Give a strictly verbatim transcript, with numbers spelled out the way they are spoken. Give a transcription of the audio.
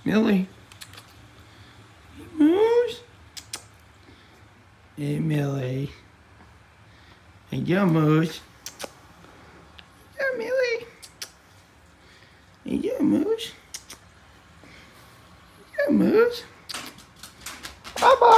Millie. Hey, Moose. Hey, Millie. Hey, yo, Moose. Hey, yo, Millie. Hey, yo, Moose. Hey, yo, Moose. Bye-bye.